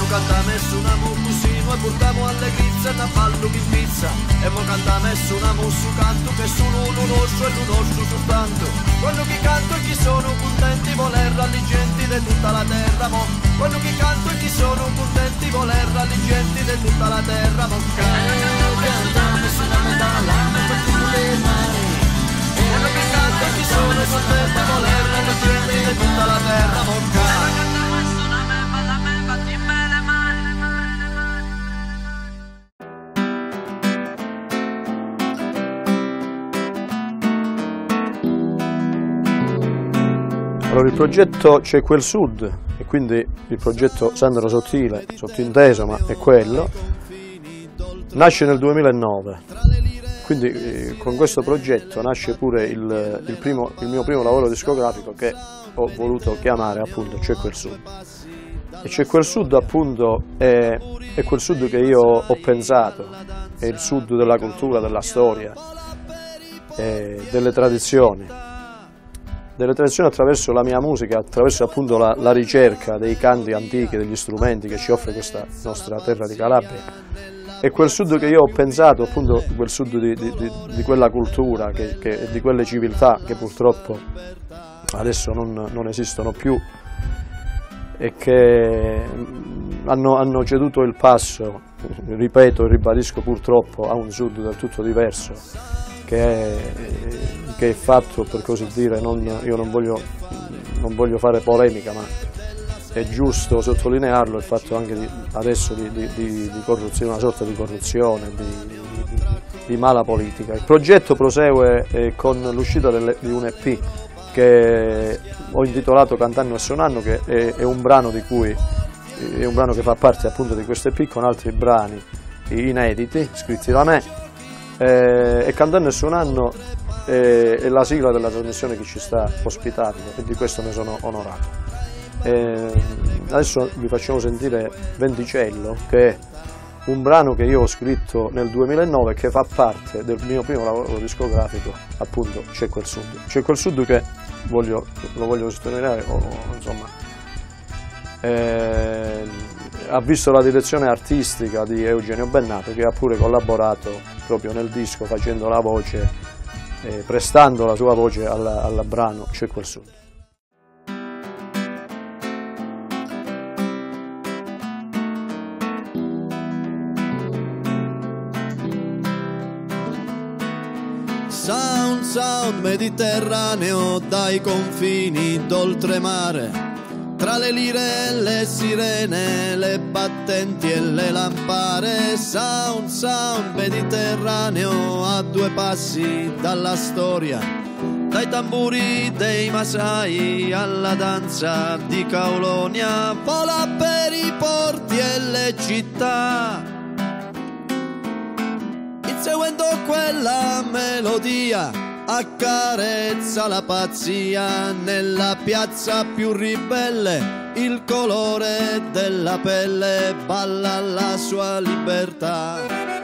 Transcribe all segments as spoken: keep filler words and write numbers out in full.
quando cantamo su una mucusino e portiamo alle grizze una ballo che pizza e mo cantamo su una mussu canto che sono uno nostro e lo nostro soltanto. Quando chi canto e chi sono contenti voler alle genti di tutta la terra mo. Quando chi canto e chi sono contenti voler alle genti di tutta la terra mo. Cantamo su una medaglia per tutte le mani. Quando chi canto e chi sono contenti voler alle genti di tutta la terra mo. Allora, il progetto C'è quel Sud, e quindi il progetto Sandro Sottile, sottinteso, ma è quello, nasce nel duemilanove, quindi eh, con questo progetto nasce pure il, il, primo, il mio primo lavoro discografico che ho voluto chiamare appunto C'è quel Sud. E C'è quel Sud appunto è, è quel Sud che io ho pensato, è il Sud della cultura, della storia, delle tradizioni. delle tradizioni attraverso la mia musica, attraverso appunto la, la ricerca dei canti antichi, degli strumenti che ci offre questa nostra terra di Calabria. E quel sud che io ho pensato, appunto quel sud di, di, di, di quella cultura che, che, di quelle civiltà che purtroppo adesso non, non esistono più e che hanno, hanno ceduto il passo, ripeto e ribadisco purtroppo, a un sud del tutto diverso, che è, che è fatto, per così dire, non, io non voglio, non voglio fare polemica, ma è giusto sottolinearlo, il fatto anche di, adesso di, di, di corruzione, una sorta di corruzione, di, di, di mala politica. Il progetto prosegue eh, con l'uscita di un E P che ho intitolato Cantando e Suonando, che è, è un brano di cui è un brano che fa parte appunto di questo E P, con altri brani inediti scritti da me. Eh, e Cantando e Suonando è, è la sigla della trasmissione che ci sta ospitando e di questo ne sono onorato. Eh, adesso vi facciamo sentire Venticello, che è un brano che io ho scritto nel duemilanove e che fa parte del mio primo lavoro discografico, appunto C'è quel Sud. C'è quel Sud che voglio, lo voglio sottolineare, o, insomma, eh, ha visto la direzione artistica di Eugenio Bennato, che ha pure collaborato proprio nel disco facendo la voce, eh, prestando la sua voce al, al brano C'è quel Sud. Sound, sound mediterraneo dai confini d'oltremare, tra le lire e le sirene, le battenti e le lampare. Sound, sound mediterraneo a due passi dalla storia, dai tamburi dei Masai alla danza di Caulonia. Vola per i porti e le città, seguendo quella melodia, accarezza la pazzia nella piazza più ribelle, il colore della pelle balla la sua libertà.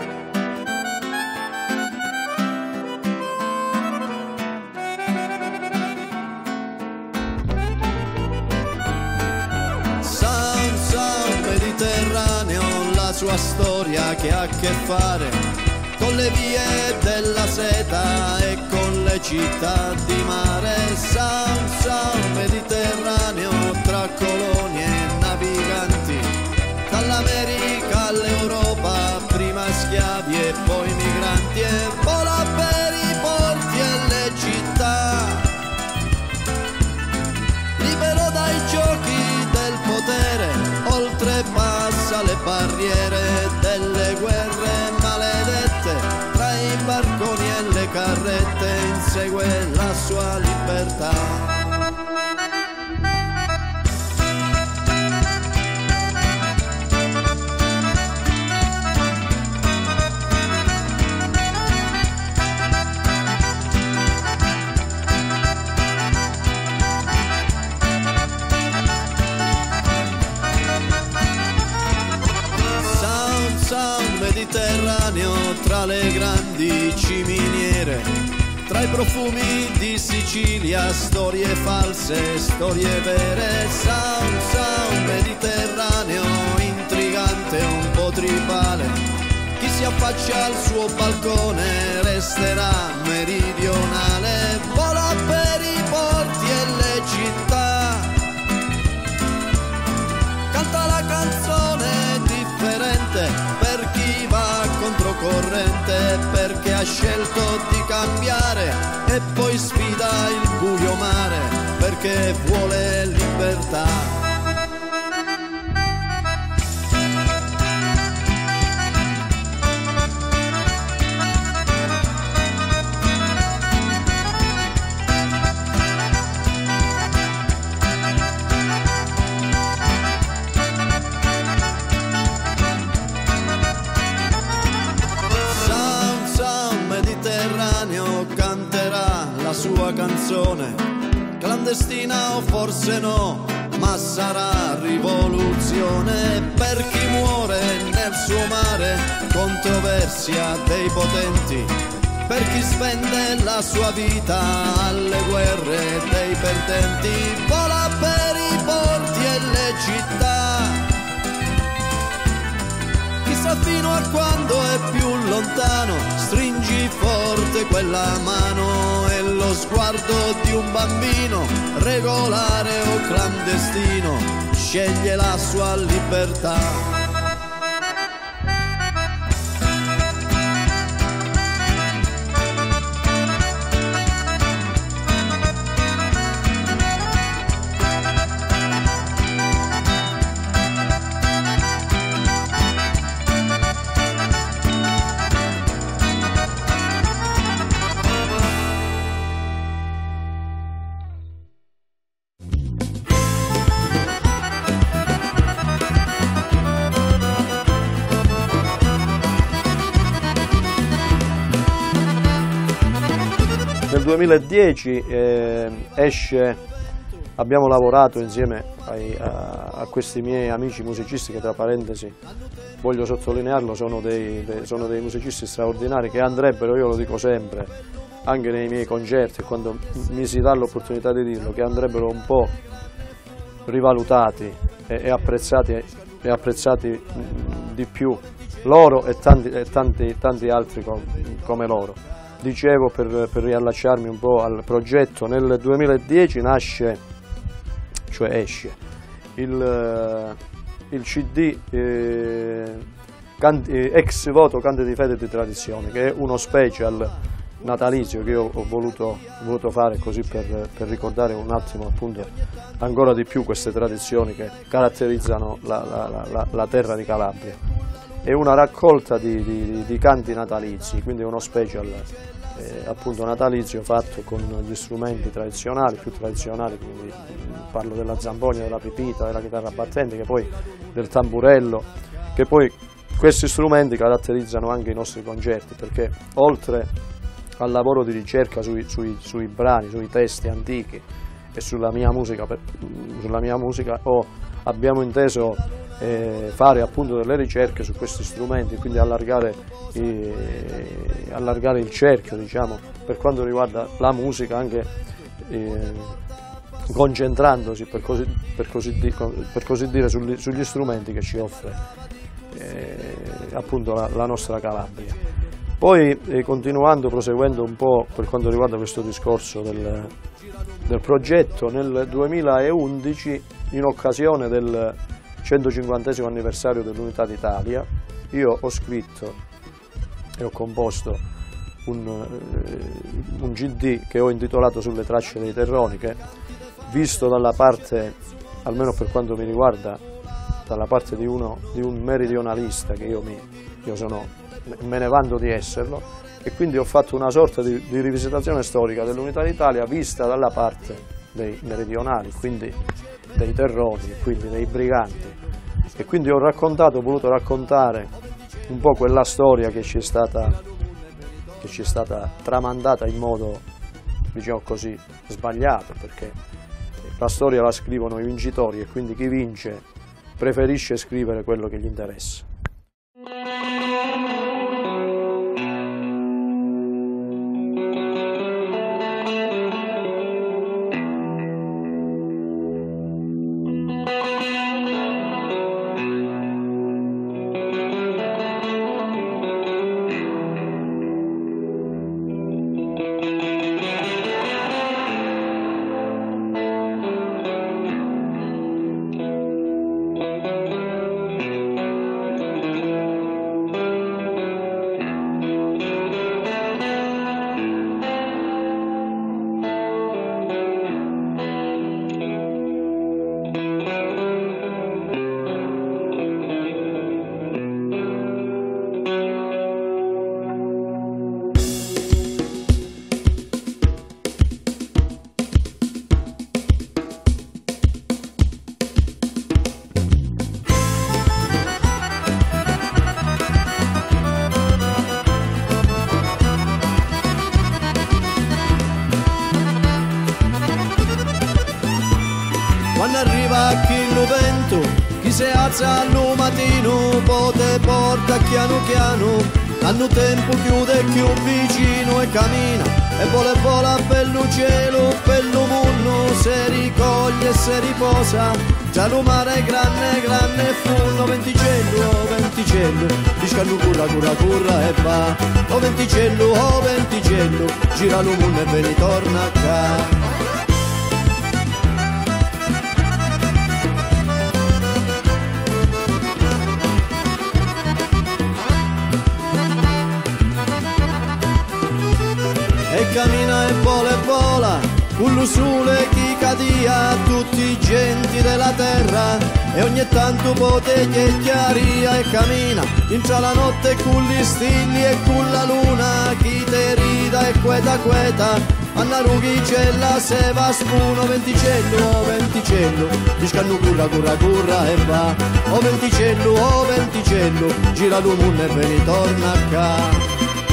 Sound, sound mediterraneo, la sua storia che ha a che fare con le vie della seta e con le città di mare. Sound, sound mediterraneo, tra colonie e naviganti, dall'America all'Europa, prima schiavi e poi migranti. E vola per i porti e le città, libero dai giochi del potere, oltrepassa le barriere delle guerre maledette, tra i barconi e le carrette insegue la sua libertà. Mediterraneo, tra le grandi ciminiere, tra i profumi di Sicilia, storie false, storie vere. Sound, sound mediterraneo, in si affaccia al suo balcone resterà meridionale, vola per i porti e le città, canta la canzone differente per chi va controcorrente, perché ha scelto di cambiare e poi sfida il buio mare, perché vuole libertà. La sua canzone, clandestina o forse no, ma sarà rivoluzione per chi muore nel suo mare, controversia dei potenti, per chi spende la sua vita alle guerre dei perdenti, vola per i porti e le città, chissà fino a quando è più lontano, stringi forte quella mano e lo sguardo di un bambino, regolare o clandestino, sceglie la sua libertà. Nel duemiladieci eh, esce, abbiamo lavorato insieme ai, a, a questi miei amici musicisti che, tra parentesi, voglio sottolinearlo, sono dei, dei, sono dei musicisti straordinari che andrebbero, io lo dico sempre, anche nei miei concerti, quando mi si dà l'opportunità di dirlo, che andrebbero un po' rivalutati e, e apprezzati, e apprezzati di più, loro e tanti, e tanti, tanti altri com, come loro. Dicevo, per, per riallacciarmi un po' al progetto, nel duemiladieci nasce, cioè esce, il, il C D eh, canti, ex voto Canti di Fede e di Tradizione, che è uno special natalizio che io ho voluto, voluto fare così per, per ricordare un attimo appunto ancora di più queste tradizioni che caratterizzano la, la, la, la terra di Calabria. È una raccolta di, di, di canti natalizi, quindi è uno special eh, appunto natalizio fatto con gli strumenti tradizionali, più tradizionali, quindi parlo della zamponia, della pipita, della chitarra battente, che poi del tamburello, che poi questi strumenti caratterizzano anche i nostri concerti, perché oltre al lavoro di ricerca sui, sui, sui brani, sui testi antichi e sulla mia musica, per, sulla mia musica oh, abbiamo inteso eh, fare appunto delle ricerche su questi strumenti, quindi allargare, eh, allargare il cerchio, diciamo, per quanto riguarda la musica, anche eh, concentrandosi per così, per così, di, per così dire sugli, sugli strumenti che ci offre eh, appunto la, la nostra Calabria. Poi eh, continuando, proseguendo un po' per quanto riguarda questo discorso del, del progetto, nel duemilaundici, in occasione del centocinquantesimo anniversario dell'Unità d'Italia, io ho scritto e ho composto un, eh, un C D che ho intitolato Sulle tracce dei Terroni, che, visto dalla parte, almeno per quanto mi riguarda, dalla parte di, uno, di un meridionalista, che io, mi, io sono, me ne vanto di esserlo, e quindi ho fatto una sorta di, di rivisitazione storica dell'Unità d'Italia vista dalla parte dei meridionali, quindi dei terroni, quindi dei briganti, e quindi ho raccontato, ho voluto raccontare un po' quella storia che ci è stata, che ci è stata tramandata in modo, diciamo così, sbagliato, perché la storia la scrivono i vincitori e quindi chi vince preferisce scrivere quello che gli interessa. alza al mattino, pote porta piano piano, hanno tempo chiude più vicino e cammina, e vola vola per il cielo, per il mondo, se ricoglie e se riposa, già lo mare è grande, grande funno, venticello, oh venticello, discanno curra, curra, curra e va, oh venticello, oh venticello, gira lo mondo e ve ne torna a casa. E cammina e vola e vola, con lo sole chi cadia, tutti i genti della terra, e ogni tanto pote chiaria e cammina, intra la notte con gli stilli e con la luna, chi te rida e queta queta, Anna Rughicella se va spuno, venticello, oh venticello, discanno curra, curra, curra e va, oh venticello, oh venticello, gira lo mondo e ve ne torna a casa.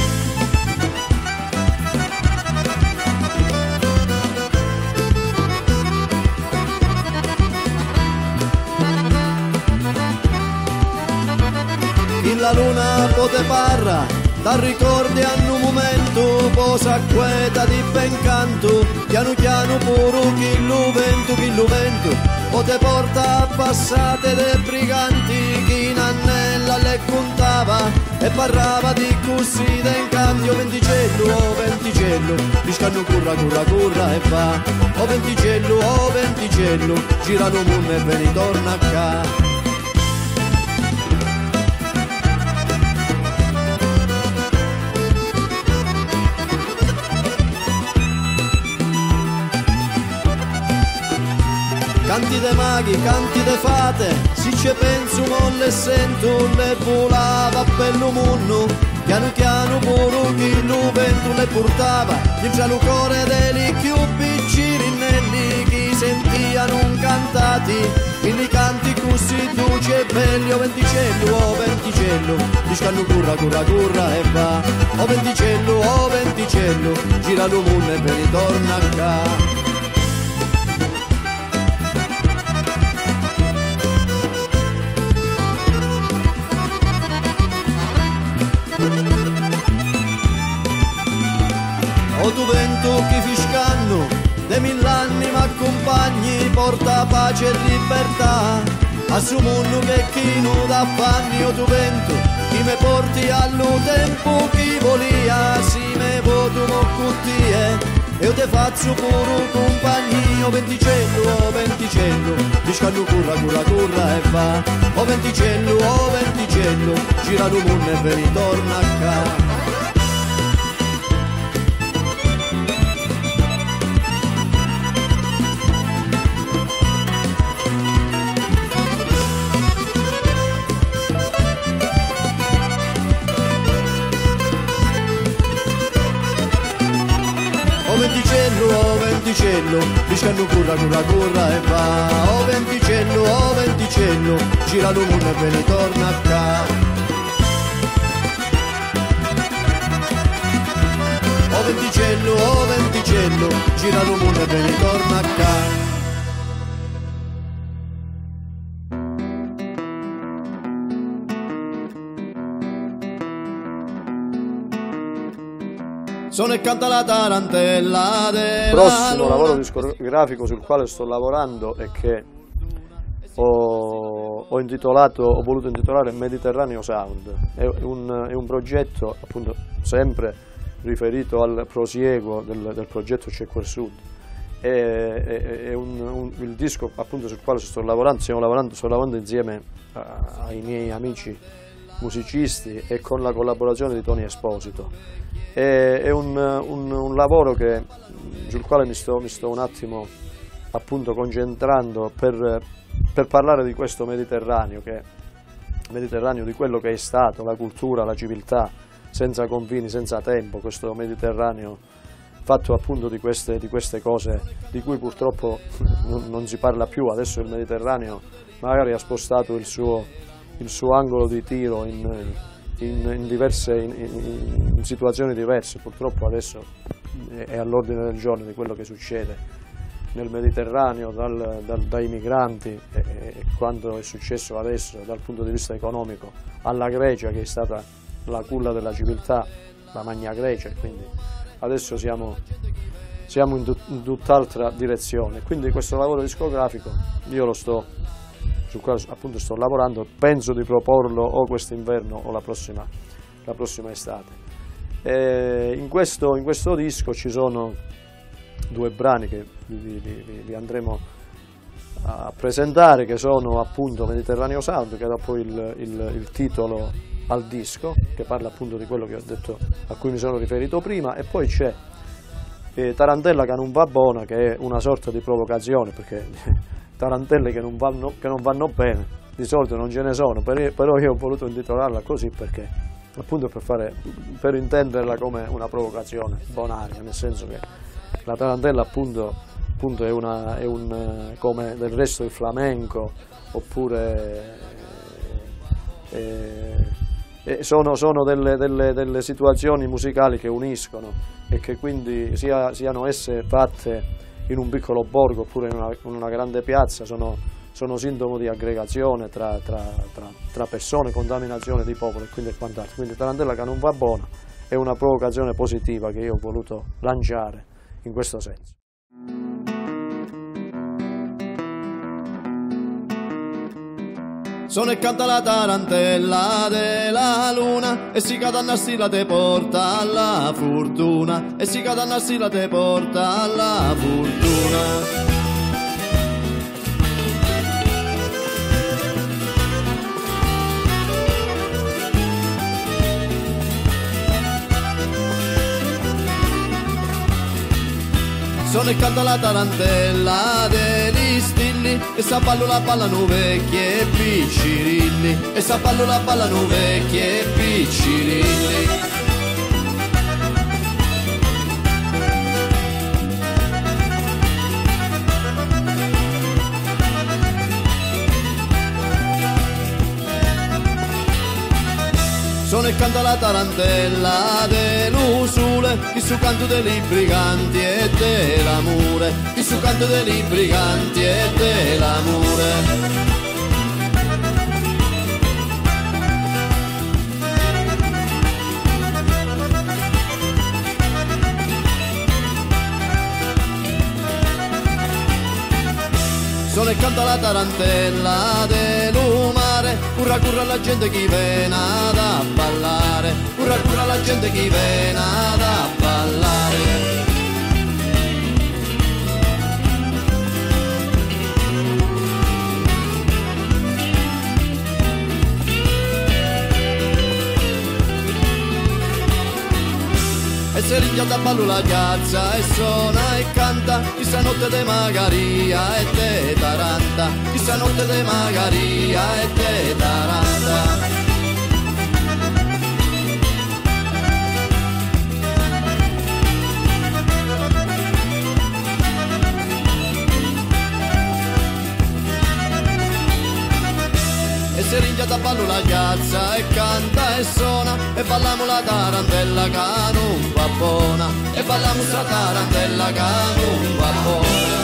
La luna pote parra, da ricordi hanno un momento, posa queta di ben canto, piano piano puro chi lo vento, chi lo vento, pote porta a passate dei briganti, chi in annella le contava, e parlava di così da incanti, oh venticello, oh venticello, discanno curra, curra, curra e va, oh venticello, oh venticello, gira lo mondo e ve ne torna a casa. Canti de maghi, canti de fate, si ci penso non le sento, le volava per lo mondo, piano piano puro chi lo vento le portava, dentro lo cuore dei più piccini rinnelli, chi sentiano cantati, quindi canti così dolci e belli, oh venticello, oh venticello, discanno curra, curra, curra e va, oh venticello, oh venticello, gira lo mondo e ve ne torna a casa. O tu vento chi fiscanno, de mill'anni m'accompagni, porta pace e libertà, a su mondo che chi non dà fanni, o tu vento, chi me porti allo tempo chi volia, si me voto mo cuttie, e io te faccio pure compagnia, o venticello, o venticello, discanno curra, curra, curra e va, o venticello, o venticello, gira lo mondo e ve ne torna a casa. Oh venticello, oh venticello, discanno curra, curra, curra e va, oh venticello, oh venticello, gira lo mondo e ve ne torna a casa. Oh venticello, oh venticello, gira lo mondo e ve ne torna a casa. Sono e canta la tarantella della prossimo luna. lavoro discografico sul quale sto lavorando e che ho, ho intitolato, ho voluto intitolare Mediterraneo Sound. È un, è un progetto appunto sempre riferito al prosieguo del, del progetto C'è quel Sud. È, è, è un, un, il disco appunto sul quale sto lavorando, stiamo lavorando, sto lavorando insieme a, ai miei amici musicisti e con la collaborazione di Tony Esposito. È, è un, un, un lavoro che, sul quale mi sto, mi sto un attimo appunto concentrando per, per parlare di questo Mediterraneo, che, Mediterraneo di quello che è stato, la cultura, la civiltà, senza confini, senza tempo, questo Mediterraneo fatto appunto di queste, di queste cose di cui purtroppo non, non si parla più. Adesso il Mediterraneo magari ha spostato il suo, il suo angolo di tiro in, in, in, diverse, in, in, in situazioni diverse, purtroppo adesso è all'ordine del giorno di quello che succede nel Mediterraneo dal, dal, dai migranti e, e quanto è successo adesso dal punto di vista economico alla Grecia, che è stata la culla della civiltà, la Magna Grecia, quindi adesso siamo, siamo in, tut, in tutt'altra direzione. Quindi questo lavoro discografico io lo sto, sul quale appunto sto lavorando, penso di proporlo o quest'inverno o la prossima, la prossima estate. E in, questo, in questo disco ci sono due brani che vi, vi, vi andremo a presentare, che sono appunto Mediterraneo Sound, che dà poi il, il, il titolo al disco, che parla appunto di quello che ho detto, a cui mi sono riferito prima, e poi c'è eh, Tarantella che non va buona, che è una sorta di provocazione, perché tarantelle che non vanno, che non vanno bene di solito non ce ne sono, però io ho voluto intitolarla così perché appunto per, fare, per intenderla come una provocazione bonaria, nel senso che la tarantella appunto, appunto è, una, è un, come del resto il flamenco, oppure eh, eh, sono, sono delle, delle, delle situazioni musicali che uniscono e che quindi sia, siano esse fatte in un piccolo borgo oppure in una, in una grande piazza, sono, sono sintomo di aggregazione tra, tra, tra, tra persone, contaminazione di popolo e quindi quant'altro. Quindi Tarantella che non va buona è una provocazione positiva che io ho voluto lanciare in questo senso. Sono e canta la tarantella della luna e si cadannassi la te porta alla fortuna, e si cadannassi la te porta alla fortuna. Sono e canta la tarantella degli stilli e s'appallo la ballano vecchi e piccirilli, e s'appallo la ballano vecchi e piccirilli. Sono e canta la tarantella dell'usule, il suo canto dei briganti e dell'amore, il suo canto dei briganti e dell'amore. Sono e canta la tarantella dell'umare, curra curra la gente che viene da ballare, curra curra la gente che viene da ballare. E se ringiata a ballo la piazza e suona e canta, questa notte de Magaria e de Taranta, questa notte de Magaria e de Taranta. E se ringiata a ballo la piazza e canta e suona, e balliamo la tarantella che non va buona, e balliamo la tarantella che non va buona.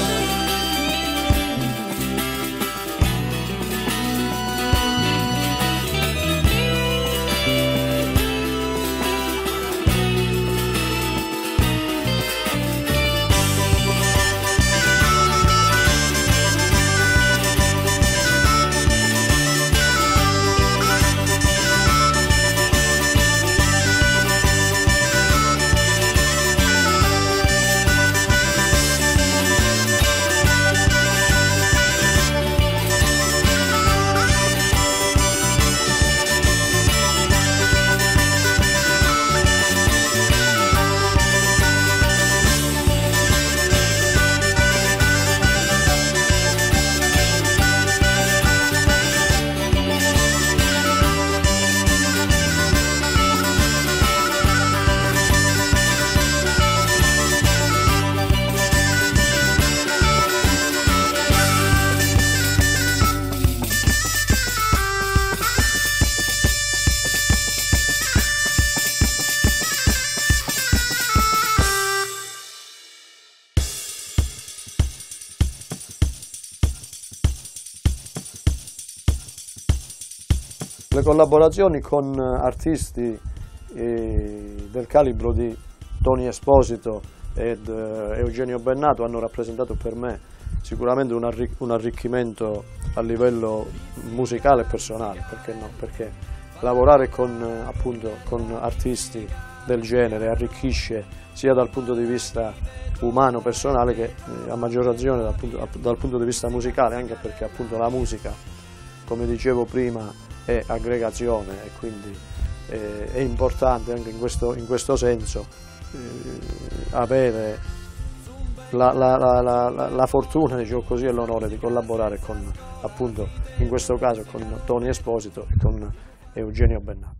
Le collaborazioni con artisti eh, del calibro di Tony Esposito ed eh, Eugenio Bennato hanno rappresentato per me sicuramente un, arric un arricchimento a livello musicale e personale, perché no? Perché lavorare con, eh, appunto, con artisti del genere arricchisce sia dal punto di vista umano, personale, che eh, a maggior ragione dal punto, dal punto di vista musicale, anche perché appunto la musica, come dicevo prima, è aggregazione e quindi eh, è importante anche in questo, in questo senso eh, avere la, la, la, la, la fortuna, diciamo così, e l'onore di collaborare con, appunto, in questo caso con Tony Esposito e con Eugenio Bennato.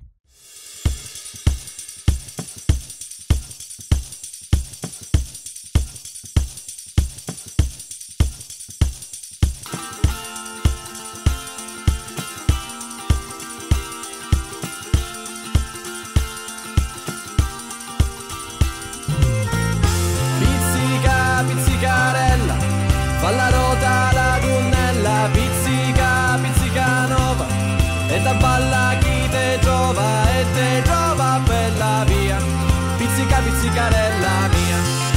Pizzicarella, fa la rota la gonnella, pizzica, pizzica nova, e da balla chi te trova, e te trova per la via, pizzica, pizzicarella mia.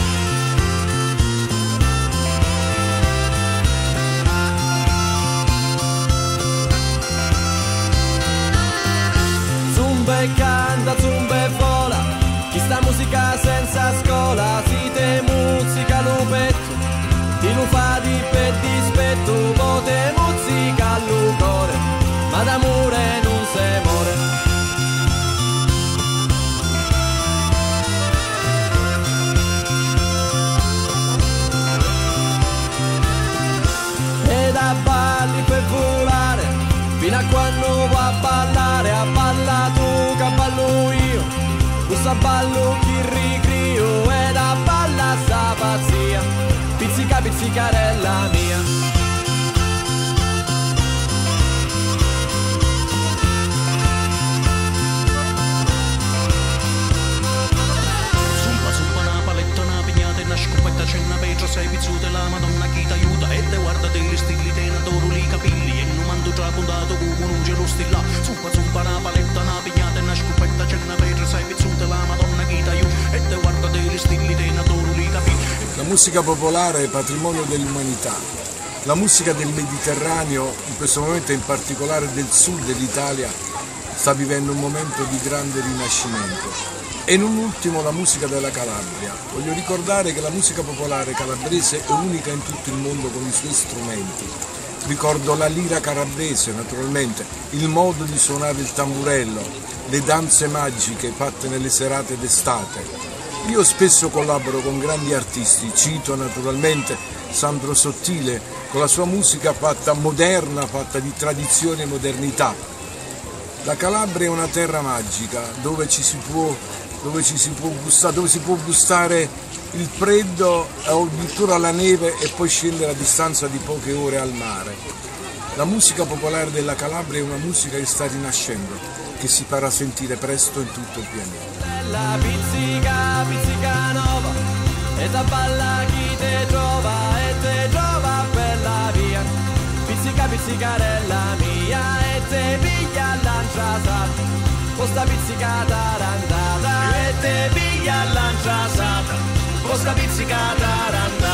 Zumba e canta, zumba e vola, chi sta musica senza scuola, si te musica lupetto, ti lo fa di per dispetto, po' te musica al cuore, ma d'amore non se muore. E da balli per volare, fino a quando va a ballare, a balla tu che ballo io, questo ballo chi ricrio, e da balla sta pazzia, pizzica pizzicarella mia. Zumba zumba una paletta, una pignata e una scoppetta, c'è una petra, sei pizzute, la Madonna chi t'aiuta, e te guarda degli stili, te ne adoro i capelli, e non mando già puntato come un gelo stilla. Zumba zumba una paletta, una pignata e una scoppetta, c'è una petra, sei pizzute, la Madonna chi t'aiuta, e te guarda degli stili, te ne adoro i capelli. La musica popolare è patrimonio dell'umanità. La musica del Mediterraneo, in questo momento in particolare del sud dell'Italia, sta vivendo un momento di grande rinascimento. E non ultimo la musica della Calabria. Voglio ricordare che la musica popolare calabrese è unica in tutto il mondo con i suoi strumenti. Ricordo la lira calabrese, naturalmente, il modo di suonare il tamburello, le danze magiche fatte nelle serate d'estate. Io spesso collaboro con grandi artisti, cito naturalmente Sandro Sottile con la sua musica fatta moderna, fatta di tradizione e modernità. La Calabria è una terra magica dove ci si può, dove ci si può gustare, dove si può gustare il freddo o addirittura la neve e poi scendere a distanza di poche ore al mare. La musica popolare della Calabria è una musica che sta rinascendo, che si farà sentire presto in tutto il pianeta. La pizzica, pizzica nova, e da balla chi te trova, e te trova per la via, pizzica, pizzicarella mia, e te piglia lanciata, posta pizzicata randata, e te piglia lanciata, posta pizzicata randata.